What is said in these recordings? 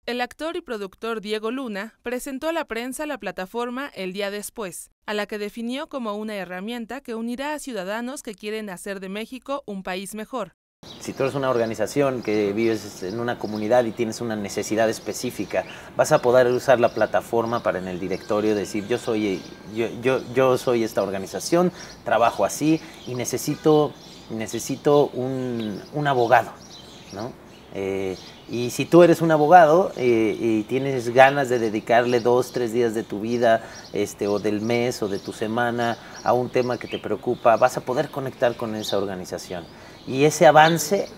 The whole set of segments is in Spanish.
El actor y productor Diego Luna presentó a la prensa la plataforma El Día Después, a la que definió como una herramienta que unirá a ciudadanos que quieren hacer de México un país mejor. Si tú eres una organización que vives en una comunidad y tienes una necesidad específica, vas a poder usar la plataforma para en el directorio decir yo soy esta organización, trabajo así y necesito un abogado, ¿no? Y si tú eres un abogado y tienes ganas de dedicarle 2, 3 días de tu vida o del mes o de tu semana a un tema que te preocupa, vas a poder conectar con esa organización. Y ese avance,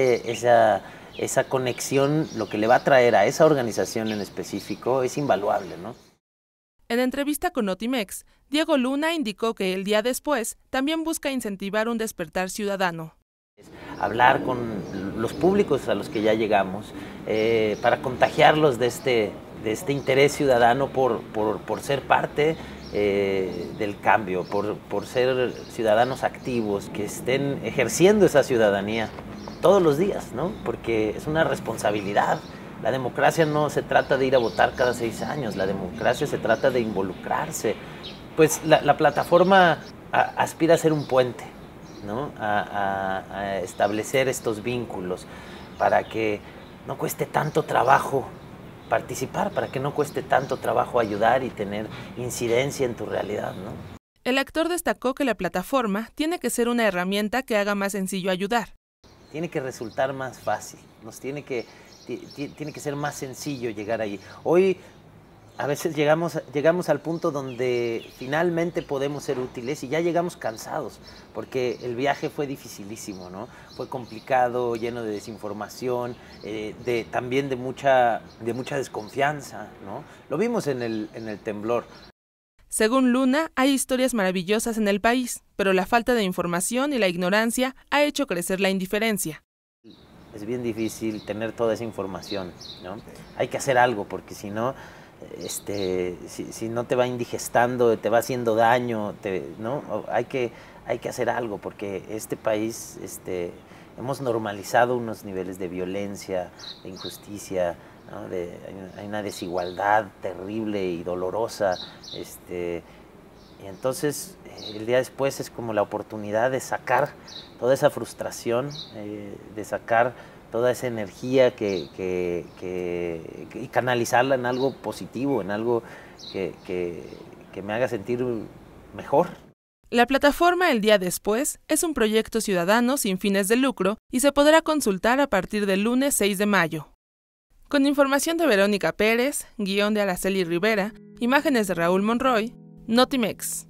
esa conexión, lo que le va a traer a esa organización en específico es invaluable, ¿no? En entrevista con Notimex, Diego Luna indicó que El Día Después también busca incentivar un despertar ciudadano. Hablar con los públicos a los que ya llegamos para contagiarlos de este interés ciudadano por ser parte del cambio, por ser ciudadanos activos, que estén ejerciendo esa ciudadanía todos los días, ¿no? Porque es una responsabilidad. La democracia no se trata de ir a votar cada 6 años, la democracia se trata de involucrarse. Pues la plataforma aspira a ser un puente, ¿no? A establecer estos vínculos para que no cueste tanto trabajo participar, para que no cueste tanto trabajo ayudar y tener incidencia en tu realidad, ¿no? El actor destacó que la plataforma tiene que ser una herramienta que haga más sencillo ayudar. Tiene que resultar más fácil, tiene que ser más sencillo llegar ahí. Hoy a veces llegamos al punto donde finalmente podemos ser útiles y ya llegamos cansados, porque el viaje fue dificilísimo, ¿no? Fue complicado, lleno de desinformación, también de mucha desconfianza, ¿no? Lo vimos en el temblor. Según Luna, hay historias maravillosas en el país, pero la falta de información y la ignorancia ha hecho crecer la indiferencia. Es bien difícil tener toda esa información, ¿no? Hay que hacer algo, porque si no, si no te va indigestando, te va haciendo daño, ¿no? Hay que hacer algo, porque este país, hemos normalizado unos niveles de violencia, de injusticia, ¿no? Hay una desigualdad terrible y dolorosa, y entonces el día después es como la oportunidad de sacar toda esa frustración, de sacar toda esa energía y canalizarla en algo positivo, en algo que me haga sentir mejor. La plataforma El Día Después es un proyecto ciudadano sin fines de lucro y se podrá consultar a partir del lunes 6 de mayo. Con información de Verónica Pérez, guión de Araceli Rivera, imágenes de Raúl Monroy, Notimex.